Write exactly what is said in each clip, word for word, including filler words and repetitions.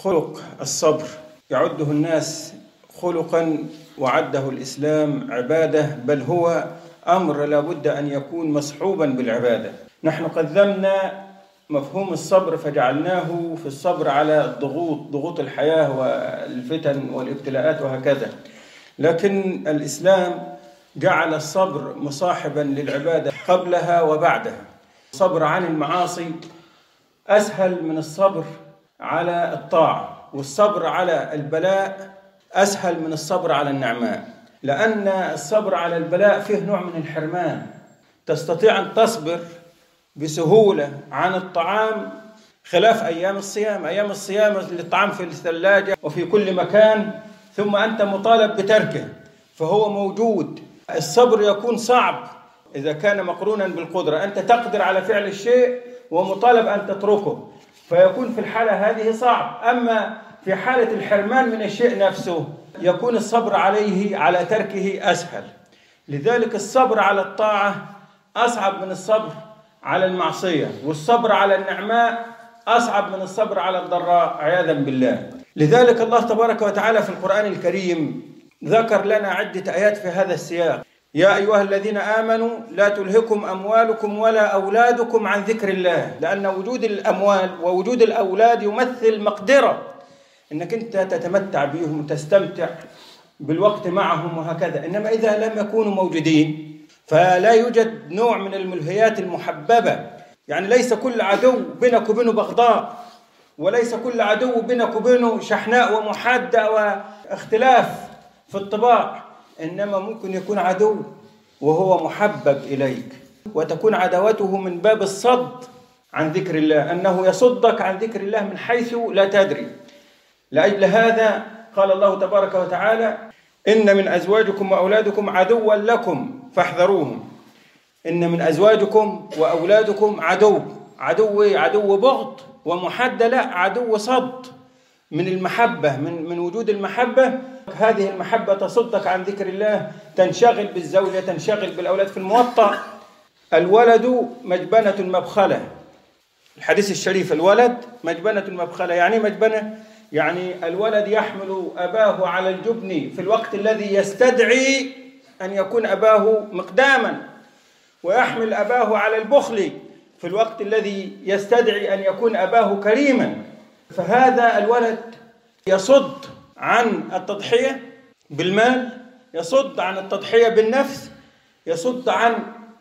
خلق الصبر يعده الناس خلقا وعده الإسلام عبادة، بل هو أمر لا بد أن يكون مصحوبا بالعبادة. نحن قدمنا مفهوم الصبر فجعلناه في الصبر على الضغوط ضغوط الحياة والفتن والابتلاءات وهكذا، لكن الإسلام جعل الصبر مصاحبا للعبادة قبلها وبعدها. الصبر عن المعاصي أسهل من الصبر على الطاعة، والصبر على البلاء أسهل من الصبر على النعماء، لأن الصبر على البلاء فيه نوع من الحرمان. تستطيع أن تصبر بسهولة عن الطعام خلاف أيام الصيام. أيام الصيام الطعام في الثلاجة وفي كل مكان، ثم أنت مطالب بتركه فهو موجود. الصبر يكون صعب إذا كان مقرونا بالقدرة، أنت تقدر على فعل الشيء ومطالب أن تتركه، فيكون في الحالة هذه صعب. أما في حالة الحرمان من الشيء نفسه يكون الصبر عليه على تركه أسهل. لذلك الصبر على الطاعة أصعب من الصبر على المعصية، والصبر على النعماء أصعب من الصبر على الضراء عياذا بالله. لذلك الله تبارك وتعالى في القرآن الكريم ذكر لنا عدة آيات في هذا السياق. يا أيها الذين آمنوا لا تلهكم أموالكم ولا أولادكم عن ذكر الله، لأن وجود الأموال ووجود الأولاد يمثل مقدرة أنك أنت تتمتع بهم وتستمتع بالوقت معهم وهكذا. إنما إذا لم يكونوا موجودين فلا يوجد نوع من الملهيات المحببة. يعني ليس كل عدو بينك وبينه بغضاء، وليس كل عدو بينك وبينه شحناء ومحادة واختلاف في الطباع، إنما ممكن يكون عدو وهو محبب إليك، وتكون عداوته من باب الصد عن ذكر الله، أنه يصدك عن ذكر الله من حيث لا تدري. لأجل هذا قال الله تبارك وتعالى: إن من أزواجكم وأولادكم عدوا لكم فاحذروهم. إن من أزواجكم وأولادكم عدو عدو عدو بغض ومحدة، لا، عدو صد من المحبة، من من وجود المحبة. هذه المحبة تصدك عن ذكر الله، تنشغل بالزوجة، تنشغل بالأولاد. في الموطأ: الولد مجبنة مبخلة، الحديث الشريف: الولد مجبنة مبخلة. يعني مجبنة يعني الولد يحمل أباه على الجبن في الوقت الذي يستدعي أن يكون أباه مقداما، ويحمل أباه على البخل في الوقت الذي يستدعي أن يكون أباه كريما. فهذا الولد يصد عن التضحية بالمال، يصد عن التضحية بالنفس، يصد عن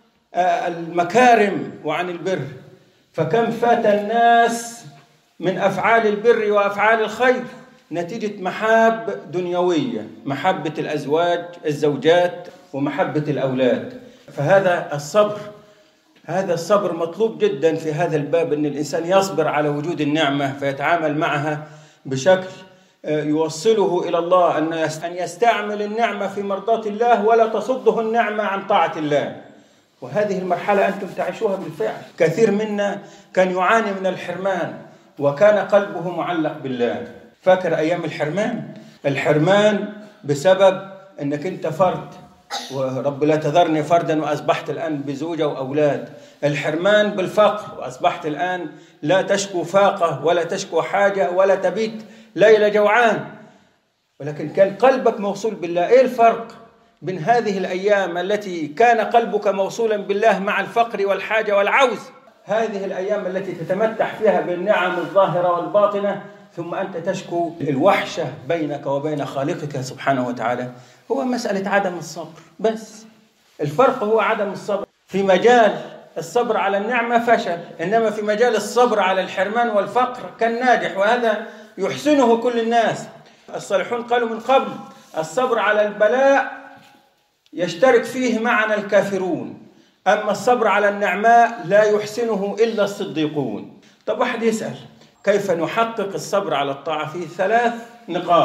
المكارم وعن البر. فكم فات الناس من أفعال البر وأفعال الخير نتيجة محاب دنيوية، محبة الأزواج الزوجات ومحبة الأولاد. فهذا الصبر هذا الصبر مطلوب جدا في هذا الباب، أن الإنسان يصبر على وجود النعمة فيتعامل معها بشكل يوصله إلى الله، أن يستعمل النعمة في مرضاة الله ولا تصده النعمة عن طاعة الله. وهذه المرحلة أنتم تعيشوها بالفعل. كثير منا كان يعاني من الحرمان وكان قلبه معلق بالله. فاكر أيام الحرمان؟ الحرمان بسبب أنك أنت فرد، ورب لا تذرني فردا، وأصبحت الآن بزوجة وأولاد. الحرمان بالفقر، وأصبحت الآن لا تشكو فاقة ولا تشكو حاجة ولا تبيت ليلة جوعان، ولكن كان قلبك موصول بالله. إيه الفرق بين هذه الأيام التي كان قلبك موصولا بالله مع الفقر والحاجة والعوز، هذه الأيام التي تتمتع فيها بالنعم الظاهرة والباطنة، ثم أنت تشكو الوحشة بينك وبين خالقك سبحانه وتعالى؟ هو مسألة عدم الصبر بس. الفرق هو عدم الصبر. في مجال الصبر على النعمة فشل، إنما في مجال الصبر على الحرمان والفقر كان ناجح، وهذا يحسنه كل الناس. الصالحون قالوا من قبل: الصبر على البلاء يشترك فيه معنا الكافرون، أما الصبر على النعماء لا يحسنه إلا الصديقون. طب واحد يسأل: كيف نحقق الصبر على الطاعة؟ فيه ثلاث نقاط.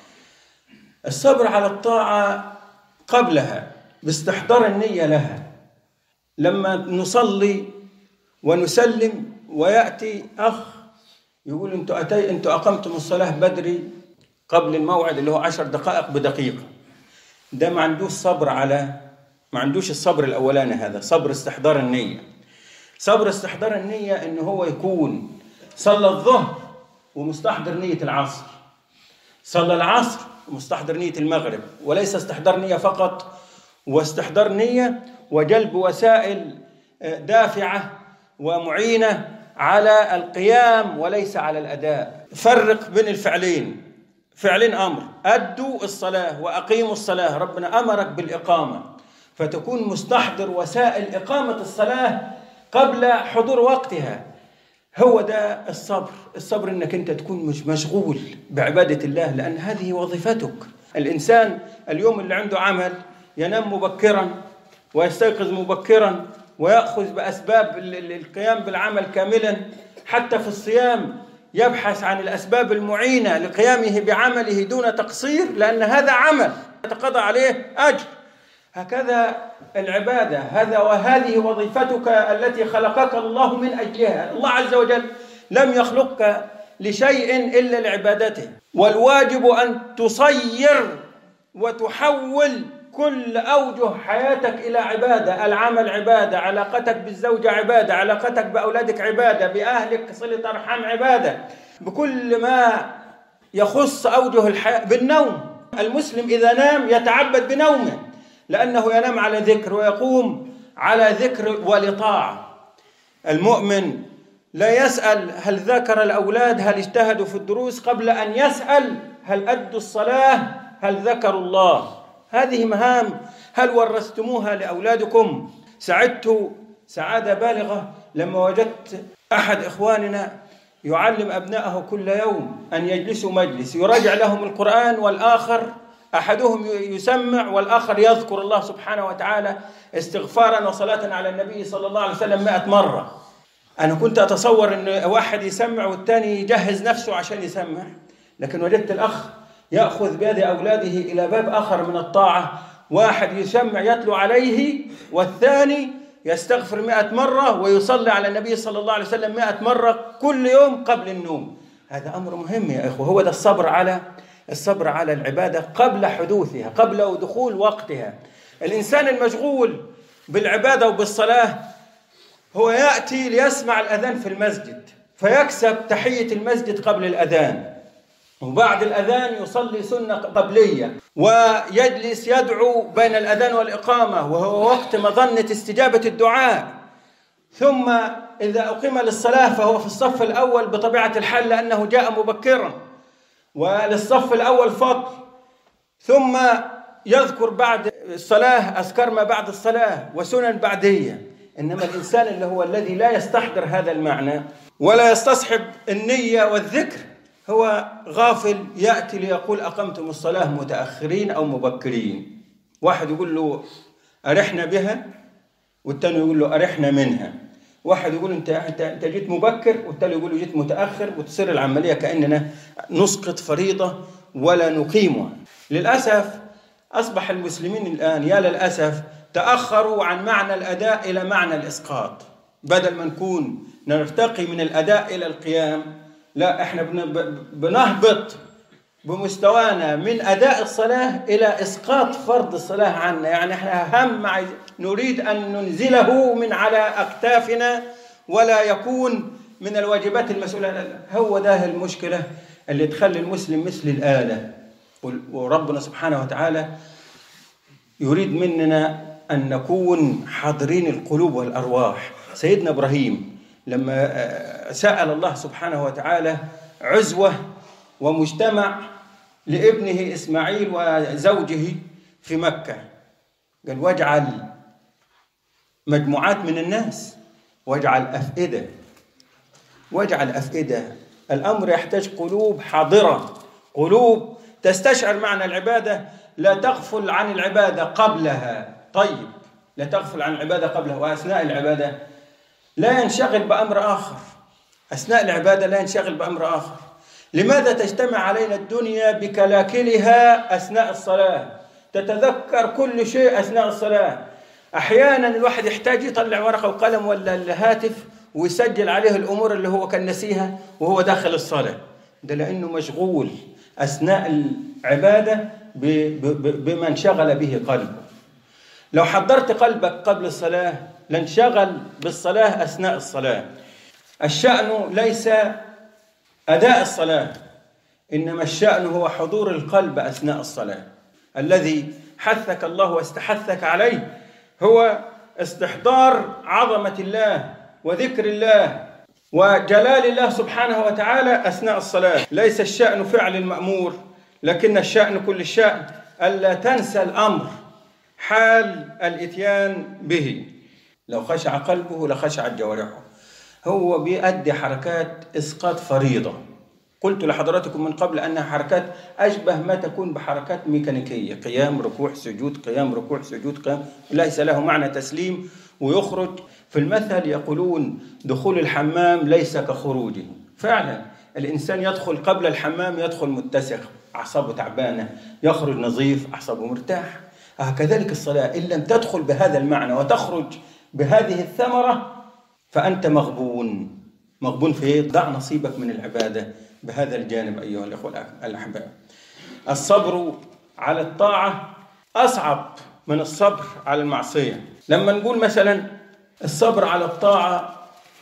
الصبر على الطاعة قبلها باستحضار النية لها. لما نصلي ونسلم ويأتي أخ يقول: أنتوا أتي أنتوا أقمتم الصلاة بدري قبل الموعد اللي هو عشر دقائق بدقيقة، ده ما عندوش صبر على ما عندوش الصبر الأولاني، هذا صبر استحضار النية. صبر استحضار النية إن هو يكون صلى الظهر ومستحضر نية العصر، صلى العصر ومستحضر نية المغرب، وليس استحضار نية فقط واستحضار نية وجلب وسائل دافعة ومعينة على القيام وليس على الأداء. فرق بين الفعلين، فعلين أمر، أدوا الصلاة وأقيموا الصلاة، ربنا أمرك بالإقامة، فتكون مستحضر وسائل إقامة الصلاة قبل حضور وقتها. هو ده الصبر. الصبر إنك أنت تكون مش مشغول بعبادة الله، لأن هذه وظيفتك. الإنسان اليوم اللي عنده عمل ينام مبكرا ويستيقظ مبكرا ويأخذ بأسباب القيام بالعمل كاملا، حتى في الصيام يبحث عن الأسباب المعينة لقيامه بعمله دون تقصير، لأن هذا عمل يتقضى عليه أجر. هكذا العبادة، هذا وهذه وظيفتك التي خلقك الله من أجلها. الله عز وجل لم يخلقك لشيء إلا لعبادته، والواجب أن تصير وتحول كل أوجه حياتك إلى عبادة. العمل عبادة، علاقتك بالزوجة عبادة، علاقتك بأولادك عبادة، بأهلك صلة أرحام عبادة، بكل ما يخص أوجه الحياة. بالنوم، المسلم إذا نام يتعبد بنومه، لأنه ينام على ذكر ويقوم على ذكر ولطاعة. المؤمن لا يسأل هل ذكر الأولاد، هل اجتهدوا في الدروس، قبل أن يسأل هل أدوا الصلاة، هل ذكروا الله. هذه مهام هل ورثتموها لأولادكم؟ سعدت سعادة بالغة لما وجدت أحد إخواننا يعلم أبنائه كل يوم أن يجلسوا مجلس يراجع لهم القرآن، والآخر أحدهم يسمع والآخر يذكر الله سبحانه وتعالى استغفارا وصلاة على النبي صلى الله عليه وسلم مئة مرة. أنا كنت أتصور أن واحد يسمع والتاني يجهز نفسه عشان يسمع، لكن وجدت الأخ يأخذ بيد أولاده إلى باب آخر من الطاعة، واحد يسمع يتلو عليه والثاني يستغفر مئة مرة ويصلي على النبي صلى الله عليه وسلم مئة مرة كل يوم قبل النوم. هذا أمر مهم يا إخوة. هو ده الصبر على الصبر على العبادة قبل حدوثها، قبل دخول وقتها. الإنسان المشغول بالعبادة وبالصلاة هو يأتي ليسمع الأذان في المسجد فيكسب تحية المسجد قبل الأذان، وبعد الأذان يصلي سنة قبلية، ويجلس يدعو بين الأذان والإقامة وهو وقت مظنة استجابة الدعاء. ثم إذا أقيم للصلاة فهو في الصف الأول بطبيعة الحال لأنه جاء مبكرا، وللصف الأول فضل. ثم يذكر بعد الصلاة أذكار ما بعد الصلاة وسنن بعدية. إنما الإنسان اللي هو الذي لا يستحضر هذا المعنى ولا يستصحب النية والذكر هو غافل، يأتي ليقول أقمتم الصلاة متأخرين أو مبكرين. واحد يقول له أرحنا بها والتاني يقول له أرحنا منها. واحد يقول أنت أنت جيت مبكر والتاني يقول له جيت متأخر، وتصير العملية كأننا نسقط فريضة ولا نقيمها. للأسف أصبح المسلمين الآن يا للأسف تأخروا عن معنى الأداء إلى معنى الإسقاط. بدل ما نكون نرتقي من الأداء إلى القيام، لا إحنا بنهبط بمستوانا من أداء الصلاة إلى إسقاط فرض الصلاة عنا. يعني إحنا هم نريد أن ننزله من على أكتافنا ولا يكون من الواجبات المسؤولة. هو ده المشكلة اللي تخلي المسلم مثل الآلة. وربنا سبحانه وتعالى يريد مننا أن نكون حاضرين القلوب والأرواح. سيدنا إبراهيم لما سأل الله سبحانه وتعالى عزوة ومجتمع لابنه إسماعيل وزوجه في مكة، قال واجعل مجموعات من الناس واجعل أفئدة واجعل أفئدة. الأمر يحتاج قلوب حاضرة، قلوب تستشعر معنى العبادة، لا تغفل عن العبادة قبلها. طيب، لا تغفل عن العبادة قبلها، وأثناء العبادة لا ينشغل بأمر آخر. أثناء العبادة لا ينشغل بأمر آخر. لماذا تجتمع علينا الدنيا بكلاكلها أثناء الصلاة؟ تتذكر كل شيء أثناء الصلاة. أحيانا الواحد يحتاج يطلع ورقة وقلم ولا الهاتف ويسجل عليه الأمور اللي هو كان نسيها وهو داخل الصلاة، ده لأنه مشغول أثناء العبادة بما انشغل به قلبه. لو حضرت قلبك قبل الصلاة لانشغل بالصلاة أثناء الصلاة. الشأن ليس أداء الصلاة، إنما الشأن هو حضور القلب أثناء الصلاة. الذي حثك الله واستحثك عليه هو استحضار عظمة الله وذكر الله وجلال الله سبحانه وتعالى أثناء الصلاة. ليس الشأن فعل المأمور، لكن الشأن كل الشأن ألا تنسى الأمر حال الإتيان به. لو خشع قلبه لخشعت جوارحه. هو بيؤدي حركات إسقاط فريضة. قلت لحضراتكم من قبل أنها حركات أشبه ما تكون بحركات ميكانيكية، قيام ركوع سجود قيام ركوع سجود قيام، ليس له معنى تسليم ويخرج. في المثل يقولون دخول الحمام ليس كخروجه. فعلا الإنسان يدخل قبل الحمام يدخل متسخ، أعصابه تعبانة، يخرج نظيف، أعصابه مرتاح. كذلك الصلاة إن لم تدخل بهذا المعنى وتخرج بهذه الثمرة فأنت مغبون. مغبون في إيه؟ ضع نصيبك من العبادة بهذا الجانب أيها الأخوة الأحباب. الصبر على الطاعة أصعب من الصبر على المعصية. لما نقول مثلا الصبر على الطاعة،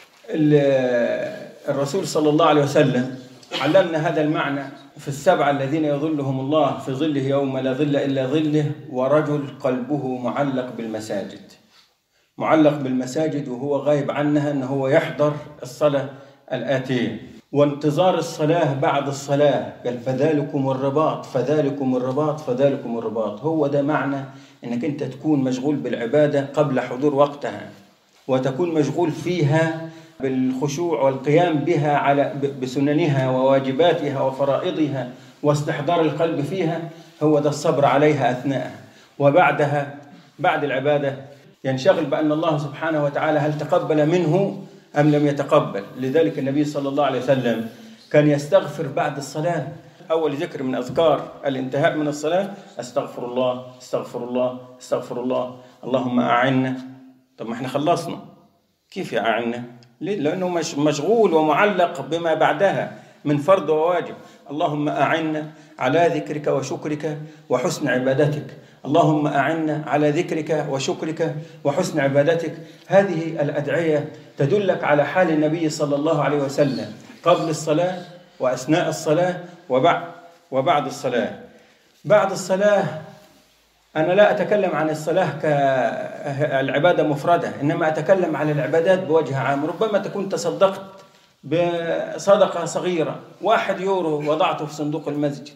الرسول صلى الله عليه وسلم علمنا هذا المعنى في السبعة الذين يظلهم الله في ظله يوم لا ظل إلا ظله، ورجل قلبه معلق بالمساجد. معلق بالمساجد وهو غايب عنها، أنه هو يحضر الصلاة الآتية وانتظار الصلاة بعد الصلاة. قال فذلكم الرباط فذلكم الرباط فذلكم الرباط. هو ده معنى أنك أنت تكون مشغول بالعبادة قبل حضور وقتها، وتكون مشغول فيها بالخشوع والقيام بها على بسننها وواجباتها وفرائضها واستحضار القلب فيها. هو ده الصبر عليها أثناءها. وبعدها بعد العبادة ينشغل بأن الله سبحانه وتعالى هل تقبل منه أم لم يتقبل. لذلك النبي صلى الله عليه وسلم كان يستغفر بعد الصلاة. أول ذكر من أذكار الانتهاء من الصلاة أستغفر الله استغفر الله استغفر الله اللهم أعنا. طب ما احنا خلصنا، كيف أعنا؟ لأنه مش مشغول ومعلق بما بعدها من فرض وواجب. اللهم أعنا على ذكرك وشكرك وحسن عبادتك. اللهم أعنا على ذكرك وشكرك وحسن عبادتك. هذه الأدعية تدلك على حال النبي صلى الله عليه وسلم قبل الصلاة وأثناء الصلاة وبعد وبعد الصلاة. بعد الصلاة أنا لا أتكلم عن الصلاة كالعبادة مفردة، إنما أتكلم عن العبادات بوجه عام. ربما تكون تصدقت بصدقة صغيرة، واحد يورو وضعته في صندوق المسجد.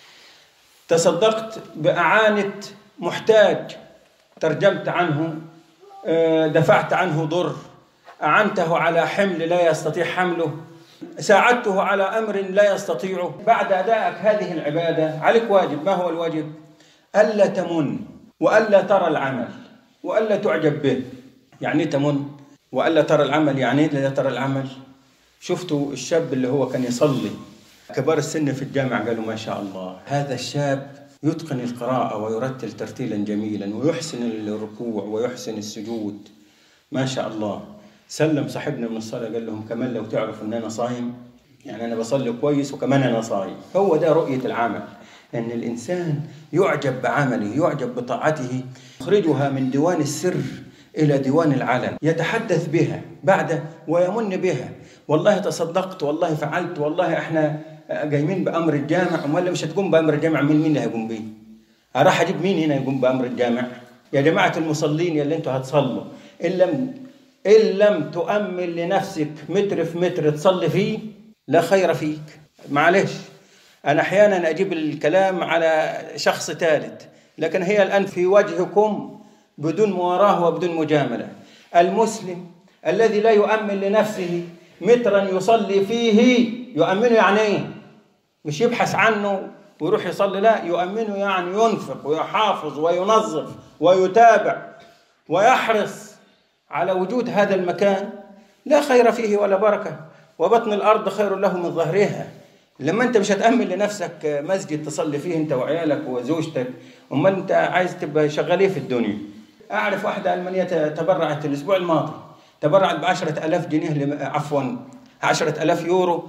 تصدقت بأعانة محتاج، ترجمت عنه، دفعت عنه ضر، أعنته على حمل لا يستطيع حمله، ساعدته على أمر لا يستطيعه. بعد أدائك هذه العبادة عليك واجب. ما هو الواجب؟ ألا تمن وألا ترى العمل وألا تعجب به. يعني تمن وألا ترى العمل، يعني لا ترى العمل. شفتوا الشاب اللي هو كان يصلي، كبار السن في الجامع قالوا ما شاء الله هذا الشاب يتقن القراءة ويرتل ترتيلا جميلا ويحسن الركوع ويحسن السجود ما شاء الله. سلم صاحبنا من الصلاة قال لهم كمان لو تعرف أن أنا صايم، يعني أنا بصلي كويس وكمان أنا صايم. هو ده رؤية العمل، أن الإنسان يعجب بعمله يعجب بطاعته، يخرجها من ديوان السر إلى ديوان العلن، يتحدث بها بعد ويمن بها. والله تصدقت، والله فعلت، والله احنا قايمين بأمر الجامع. ولا مش هتقوم بأمر الجامع، من مين اللي هيقوم بيه؟ راح أجيب مين هنا يقوم بأمر الجامع؟ يا جماعة المصلين يا اللي انتوا هتصلوا، إن لم إن لم تؤمن لنفسك متر في متر تصلي فيه لا خير فيك. معلش أنا أحيانا أجيب الكلام على شخص ثالث، لكن هي الآن في وجهكم بدون مواراه وبدون مجاملة. المسلم الذي لا يؤمن لنفسه مترا يصلي فيه، يؤمنه يعني ايه؟ مش يبحث عنه ويروح يصلي، لا، يؤمنه يعني ينفق ويحافظ وينظف ويتابع ويحرص على وجود هذا المكان. لا خير فيه ولا بركة، وبطن الأرض خير له من ظهرها. لما أنت مش هتأمن لنفسك مسجد تصلي فيه أنت وعيالك وزوجتك، أما أنت عايز تبقى شغاليه في الدنيا. أعرف واحدة ألمانية تبرعت الأسبوع الماضي، تبرعت بعشرة ألاف جنيه، عفوا عشرة ألاف يورو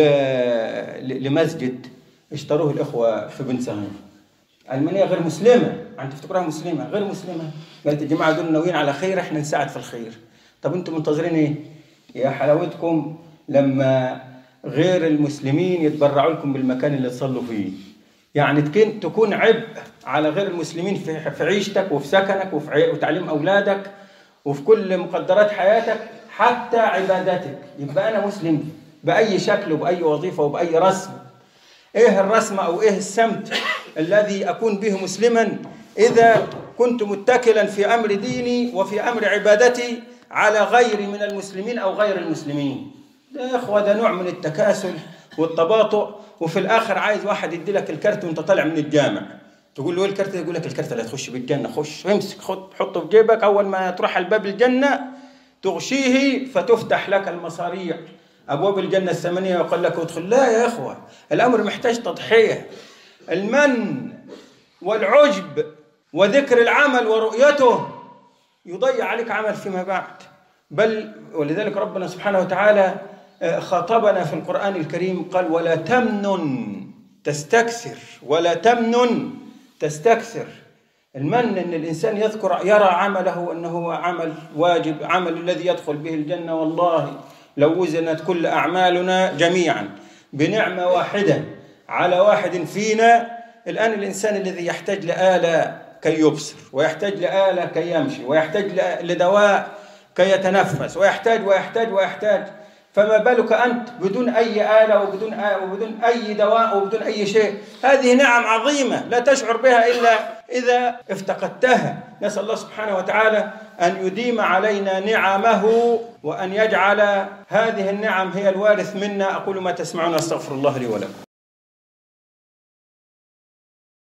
لمسجد اشتروه الإخوة في بن سهيل. ألمانيا غير مسلمة، أنت تفتكرها مسلمة، غير مسلمة. قالت الجماعة دول ناويين على خير، إحنا نساعد في الخير. طب أنتم منتظرين إيه؟ يا حلاوتكم لما غير المسلمين يتبرعوا لكم بالمكان اللي تصلوا فيه. يعني تكون عبء على غير المسلمين في عيشتك وفي سكنك وفي تعليم أولادك وفي كل مقدرات حياتك حتى عبادتك. يبقى أنا مسلم بأي شكل وبأي وظيفة وبأي رسم. إيه الرسم أو إيه السمت الذي أكون به مسلما إذا كنت متكلا في أمر ديني وفي أمر عبادتي على غيري من المسلمين أو غير المسلمين؟ ده يا إخوة ده نوع من التكاسل والتباطؤ. وفي الآخر عايز واحد يدي لك الكارت وانت طالع من الجامع، تقول له ايه الكارت؟ يقول لك الكارت اللي هتخش بالجنة. خش امسك، خد حطه في جيبك، أول ما تروح على باب الجنة تغشيه فتفتح لك المصاريع، أبواب الجنة الثمانية، وقال لك ادخل. لا يا إخوة، الأمر محتاج تضحية. المن والعجب وذكر العمل ورؤيته يضيع عليك عمل فيما بعد. بل ولذلك ربنا سبحانه وتعالى خاطبنا في القرآن الكريم قال ولا تمنن تستكثر، ولا تمنن تستكثر. المن ان الانسان يذكر يرى عمله انه عمل واجب، عمل الذي يدخل به الجنة. والله لو وزنت كل اعمالنا جميعا بنعمة واحدة على واحد فينا، الان الانسان الذي يحتاج لآلة كي يبصر، ويحتاج لآلة كي يمشي، ويحتاج لدواء كي يتنفس، ويحتاج ويحتاج ويحتاج، فما بالك أنت بدون أي آلة وبدون آلة وبدون أي دواء وبدون أي شيء؟ هذه نعم عظيمة لا تشعر بها إلا إذا افتقدتها. نسأل الله سبحانه وتعالى أن يديم علينا نعمه وأن يجعل هذه النعم هي الوارث منا. أقول ما تسمعون، أستغفر الله لي ولكم.